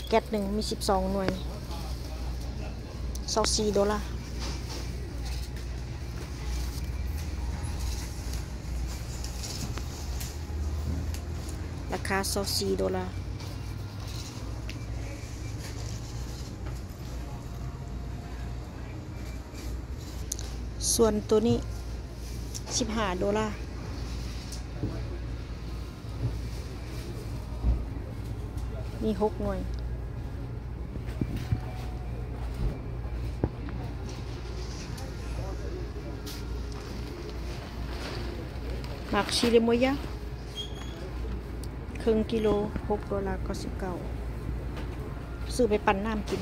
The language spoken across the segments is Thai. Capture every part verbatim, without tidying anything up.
แก๊สหนึ่งมีสิบสองหน่วยยี่สิบสี่ดอลลาร์ราคายี่สิบสี่ดอลลาร์ส่วนตัวนี้สิบห้าดอลลาร์มีหกหน่วยหมักชิเลโมยะครึ่งกิโลหกดอลลาร์เก้าสิบเก้าซื้อไปปั่นน้ำกิน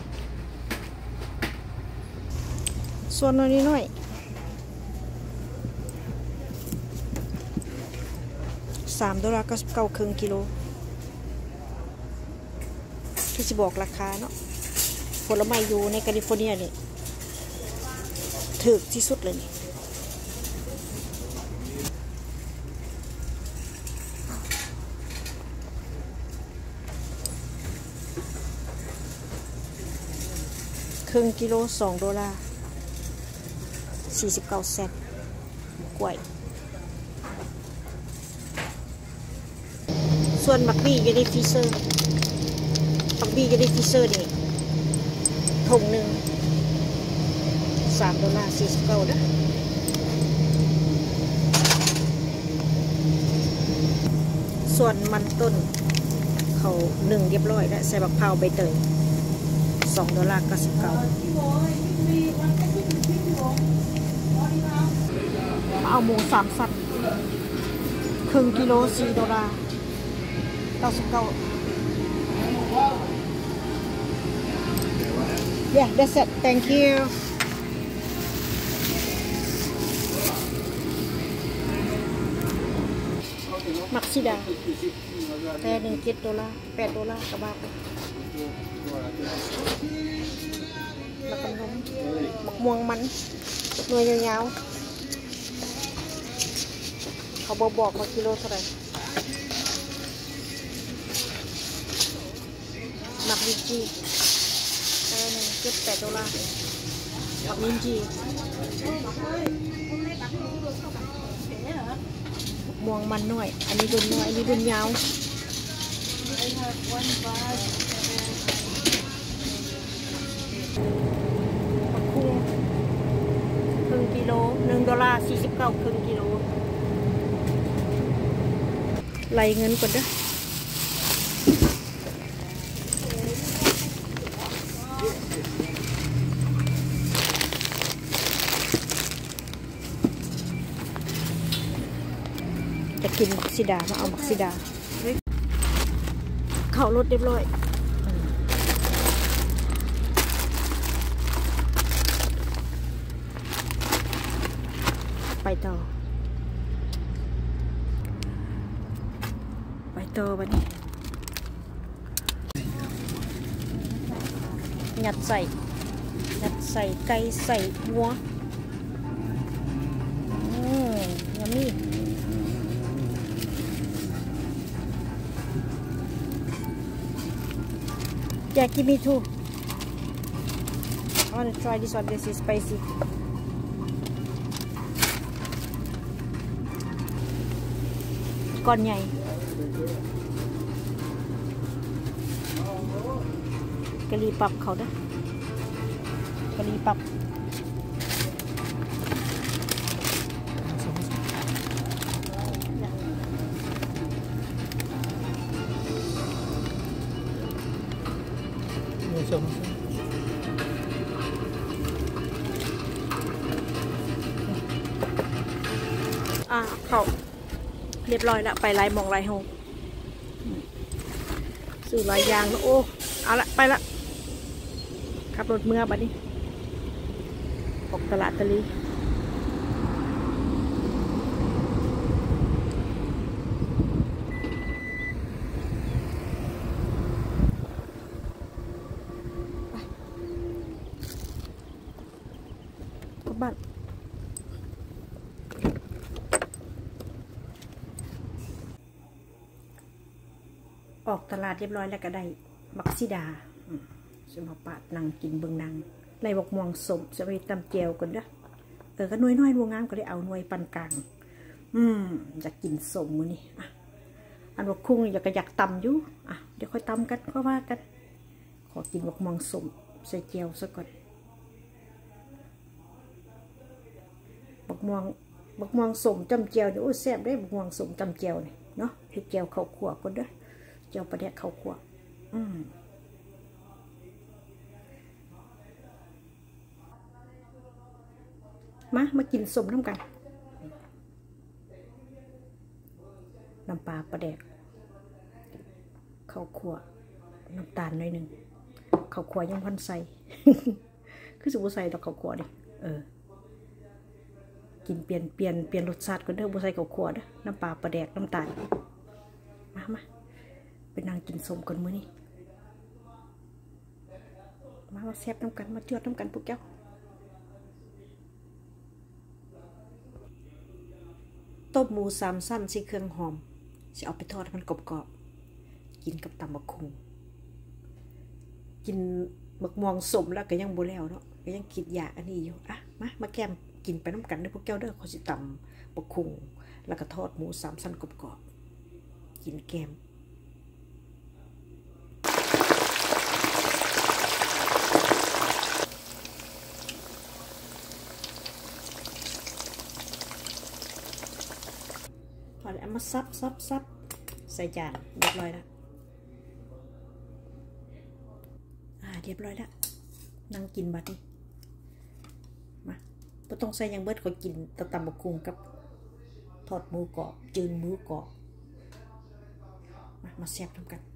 ส่วนน้อยน้อยสามดอลลาร์เก้าสิบเก้าครึ่งกิโลที่จะบอกราคาเนาะผลไม้อยู่ในแคลิฟอร์เนียนี่ถูกที่สุดเลยนี่ครึ่งกิโลสองดอลลาร์สี่สิบเก้าเซนต์กล้วยส่วนมักบี้อยู่ในฟรีเซอร์มักบี้อยู่ในฟรีเซอร์นี่ถุงหนึ่งสามดอลลาร์สี่สิบเก้านะส่วนมันต้นเขาหนึ่งเรียบร้อยแล้วใส่บักพร้าวใบเตยสองดอลลาร์เก้าสิบเก้าเอาหมูสามสัตว์ครึ่งกิโลสี่ดอลลาร์เก้าสิบเก้า Yeah, that's it. Thank you. มักซิดาแค่หนึ่งเจ็ดดอลลาร์แปดดอลลาร์กระบาดแล้วก็นมบักม่วงมันหน่วยยาวๆเขาบอกบอกมากิโลเท่าไหร่มักวิจีแค่หนึ่งเจ็ดแปดดอลลาร์มักมินจีม่วงมันหน่อยอันนี้ดุนน้อยอันนี้ดุนยาวมะคุงครึ่งกิโลหนึ่งดอลลาร์สี่สิบเก้าครึ่งกิโลไล่เงินก่อนเด้อจะกินมักซิดามาเอามักซิดาเข้ารถเรียบร้อยไปต่อไปต่อวันนี้ยัดใส่ยัดใส่ไก่ใส่วัวอืมยำมี่Yeah, give me two. I want to try this one. This is spicy. Con nhảy. Cái ly bắpเขาđó. Cái ly bắp. À, เขาเรียบร้อยแล้วไปไล่มองไล่หงสื่อลายยางแล้วโอ้เอาละไปละขับรถเมื่อบัดนี้ออกตลาดตะลีกลับบ้านออกตลาดเรียบร้อยแล้วก็ได้มักซิดาจะมาปาดนางกินเบิ่งนางในบกม่วงสมจะไปตำเจียวกันเด้อเออก็น้อยน้อยดวงงามก็ได้เอาหน่วยปันกลางอืมอยากกินสมมื้อนี้อ่ะอันบกคุ้งอยากก็อยากตำอยู่อ่ะเดี๋ยวค่อยตำกันก็ว่ากันขอกินบกม่วงสมใส่เจียวซะก่อนบกม่วงบกม่วงสมจำเจียวเนี่ยโอ้แซ่บได้บกม่วงสมจำเจียวเนี่ยเนาะให้เจียวข้าวคั่วก่อนเด้อเจียวปลาแดกข้าวคั่วอืมมามากินสมน้ำกันน้ำปลาปลาแดกข้าวคั่วน้ำตาลหน่อยหนึ่งข้าวคั่วยังพันใส่ คือสุบุใส่ดอกข้าวคั่วดิเออกินเปลี่ยนเปลี่ยนเปลี่ยนรสชาติกันเด้อบุใส่ข้าวคั่วเด้อน้ำปลาปลาแดกน้ำตาลมามาเป็นนางกินสมกันมื้อนี้มามาแซ่บน้ำกันมาเจือดน้ำกันพวกเจ้าต้มหมูสามสั้นใส่เครื่องหอมจะเอาไปทอดมันกรอบๆกินกับตำบักคุงกินบักม่วงสมแล้วก็ยังบ่แล้วเนาะก็ยังคิดอยากอันนี้อยู่อ่ะมามาแกมกินไปน้ำกันเด้อพวกเจ้าเด้อเขาสิตำบักคุงแล้วก็ทอดหมูสามสั้นกรอบๆกินแกมพอแล้วมาซับซับซับใส่จานเรียบร้อยแล้วอ่าเรียบร้อยแล้วนั่งกินบัดนี้มาไม่ต้องใส่ยังเบิดก็กินตะตำบักคุงกับทอดหมูกรอบจืนหมูกรอบมามาแซ่บทำกัน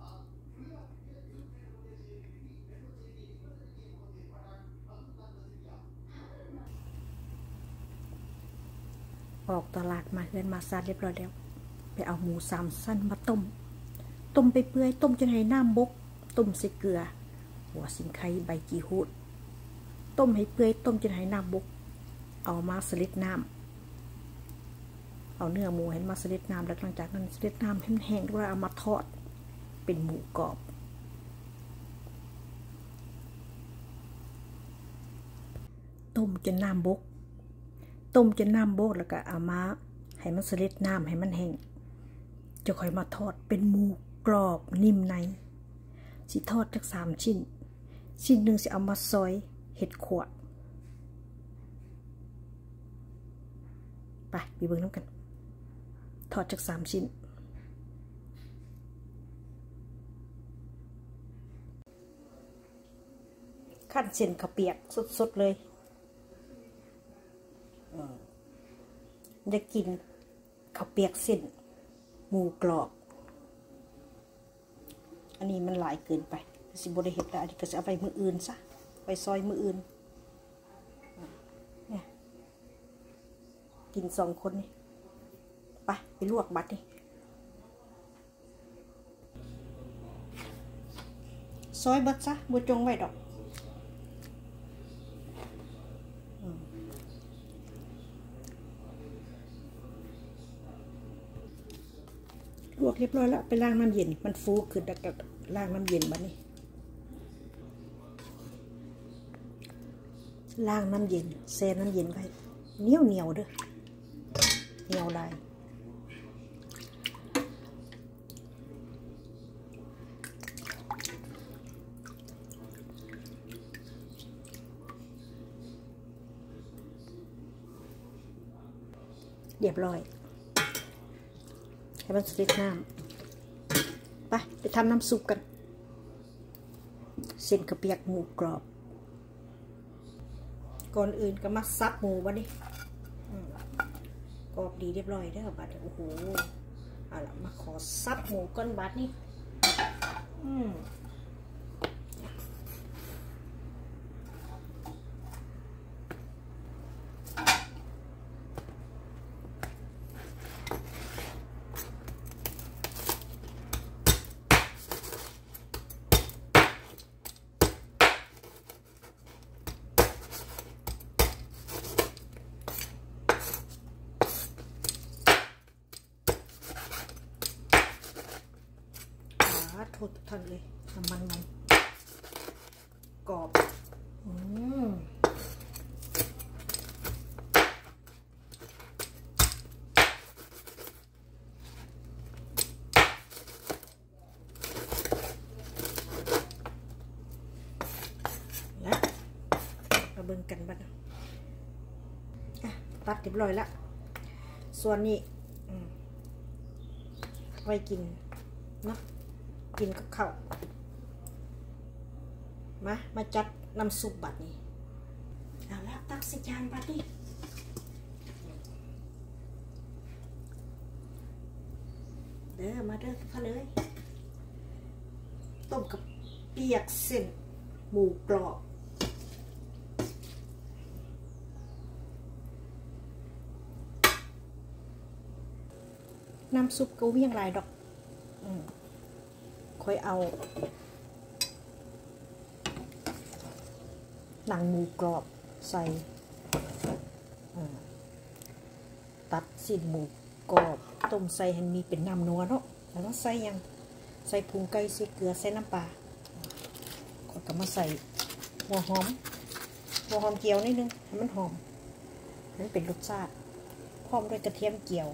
ออกตลาดมาเฮือนมาซาเรียบร้อยแล้วไปเอาหมูสามสั้นมาต้มต้มไปเปื่อยต้มจนให้น้ำบกต้มใส่เกลือหัวสิงไคใบกีฮูดต้มให้เปื่อยต้มจนให้น้ำบกเอามาสลิดน้ำเอาเนื้อหมูให้มาสลิดน้ำแล้วหลังจากนั้นสลิดน้ำให้แห้งๆแล้วเอามาทอดเป็นหมูกรอบต้มจนน้ำบกต้มจนน้ำโบกแล้วก็เอามาให้มันสลิดน้ำให้มันแห้งจะค่อยมาทอดเป็นหมูกรอบนิ่มในสิทอดจากสามชิ้นชิ้นหนึ่งสิเอามาซอยเห็ดขวดไปไปเบิ่งน้ำกันทอดจากสามชิ้นขั้นเส้นข้าวเปียกสดๆเลยจะกินข้าวเปียกเส้นหมูกรอบอันนี้มันหลายเกินไปสิบได้เห็ดแล้วอันนี้ก็จะเอาไปมืออื่นซะไปซอยมืออื่นเนี่ยกินสองคนนี่ไปไปลวกบัดนี่ซอยบัดซะบัวจงไว้ดอกลวกเรียบร้อยแล้วไปล้างน้ำเย็นมันฟูขึ้นแล้วก็ล้างน้ำเย็นบัดนี้ล้างน้ำเย็นแช่น้ำเย็นไว้เหนียวเหนียวเด้อเหนียวลายเรียบร้อยให้มันสลิดน้ำไปไปทำน้ำซุปกันเส้นกระเปียกหมูกรอบก่อนอื่นก็มาซับหมูวะนี่กรอบดีเรียบร้อยเด้อบัดโอ้โหเอาล่ะมาขอซับหมูก้อนบัดนี่อืมโทษทุกท่านเลยน้ำมันมันกรอบอืมและมาเบิ่งกันบ้างอ่ะตัดเรียบร้อยละส่วนนี้ไว้กินเนาะกินกับข้าวมามาจัดน้ำซุปบัดนี้เอาละตักใส่จานบัดนี้เด้อมาเด้อทุกท่านเลยต้มกับเปียกเส้นหมูกรอบน้ำซุปก็เวี่ยงลายดอกอืมค่อยเอาหนังหมูกรอบใส่ตัดสิ้นหมูกรอบต้มใส่ให้มีเป็นน้ำนัวเนาะแล้วก็ใส่ยังใส่ผงไก่ใส่เกลือใส่น้ำปลาก็กลับมาใส่หัวหอมหัวหอมเจียวนิดนึงให้มันหอมนั้นเป็นรสชาติพร้อมด้วยกระเทียมเจียว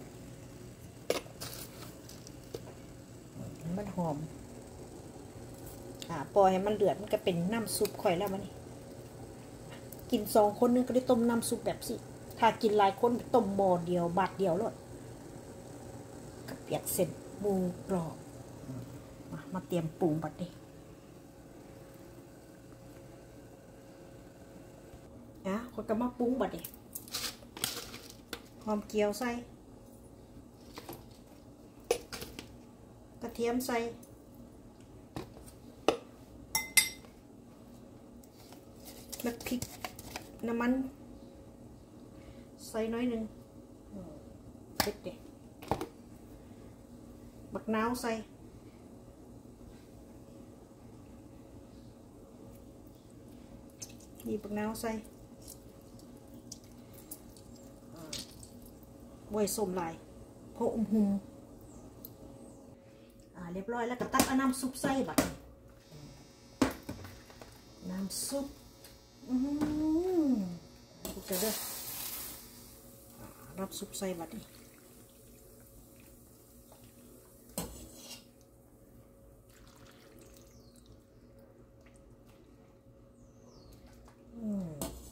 มันหอมอ่าปล่อยให้มันเดือดมันก็เป็นน้ำซุปข่อยแล้วมันนี่กินสองคนนึงก็ได้ต้มน้ำซุปแบบสิถ้ากินหลายคนต้มหม้อเดียวบาทเดียวเลยกับเปียกเส้นหมูกรอบมามาเตรียมปรุงบัดนี้อ่ะคนก็มาปรุงบัดนี้หอมเจียวใส่กระเทียมใส่แล้วพริกน้ำมันใส่น้อยหนึ่งเด็ดเด็ดบักนาวใส่นี่บักนาวใส่ไว้ส้มลายเพราะอุ้มหุมเรียบร้อยแล้วก็ตักเอาน้ำซุปใส่บัดน้ำซุปอืมโอเคเด้อรับซุปใส่บัดนี้อืม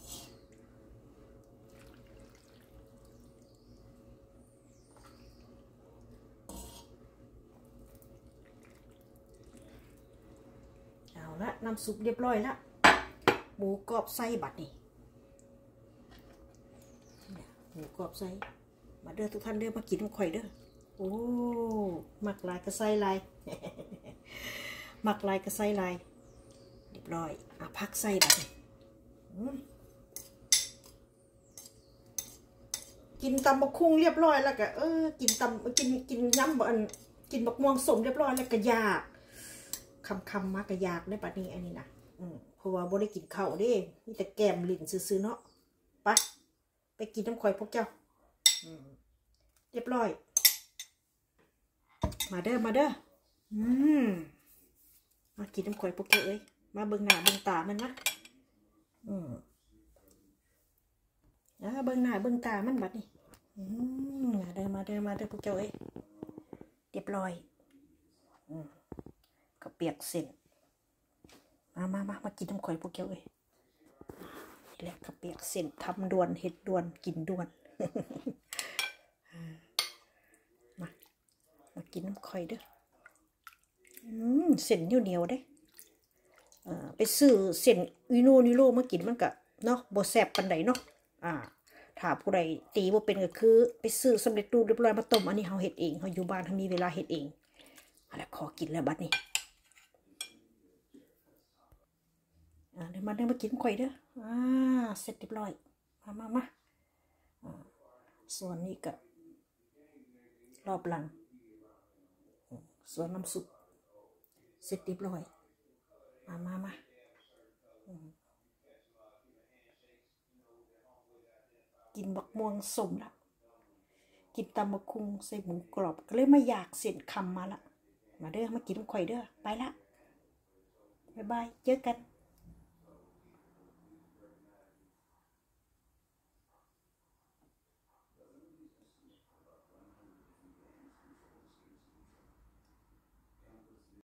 เอาละน้ำซุปเรียบร้อยละหมูกรอบไส้บัดนี่หมูกรอบไส้มาเด้อทุกท่านเด้อมากินน้ำข่อยเด้อโอ้หมักลายกระไส้ลายหมักลายกระไส้ลายเรียบร้อยอ่ะพักไส้บัดนี่กินตำบักคุ้งเรียบร้อยแล้วก็เออกินตำกินกินยำอันกินบักม่วงสมเรียบร้อยแล้วก็ยากคำคำมากก็ยากได้บัดนี้อันนี้นะอืมเพราะว่าบ่ได้กินข้าวเด้มีแต่แกมลิ้นซื่อๆเนาะไปไปกินน้ำข่อยพวกเจ้าเรียบร้อยมาเด้อมาเด้ออืมมากินน้ำข่อยพวกเจ้าเอ้ยมาเบิ่งหน้าเบิ่งตามันนะอืมนะเบิ่งหน้าเบิ่งตามันบัดนี้อืมมาเด้อมาเด้อมาเด้อพวกเจ้าเอ้ยเรียบร้อยอืมก็เปียกเส้นมามามามากินน้ำข่อยพวกเจ้าเอ้ยนี่แหละกระเปียกเส้นทำด่วนเห็ดด่วนกินด่วน มามากินน้ำข่อยเด้ออืมเส้นเหนียวเหนียวเด้อ่าไปซื้อเส้นอิโนนิโรมากินมันก็เนาะบ่แซ่บปานใดเนาะอ่าถ้าผู้ใดตีบ่เป็นก็คือไปซื้อสำเร็จรูปเรียบร้อยมาต้มอันนี้เฮาเฮ็ดเองเฮาอยู่บ้านเฮามีเวลาเฮ็ดเองอะไรขอกินแล้วบัดนี้เดี๋ยวมาเดินมากินข่อยเด้ออ่าเสร็จเรียบร้อยมามามาส่วนนี้ก็รอบหลังส่วนน้ำซุปเสร็จเรียบร้อยมามามากินบักม่วงสมละกินตำบักคุงใส่หมูกรอบก็เลยไม่อยากเสียนคำมาละมาเด้อมากินข่อยเด้อไปละบ๊ายบายเจอกัน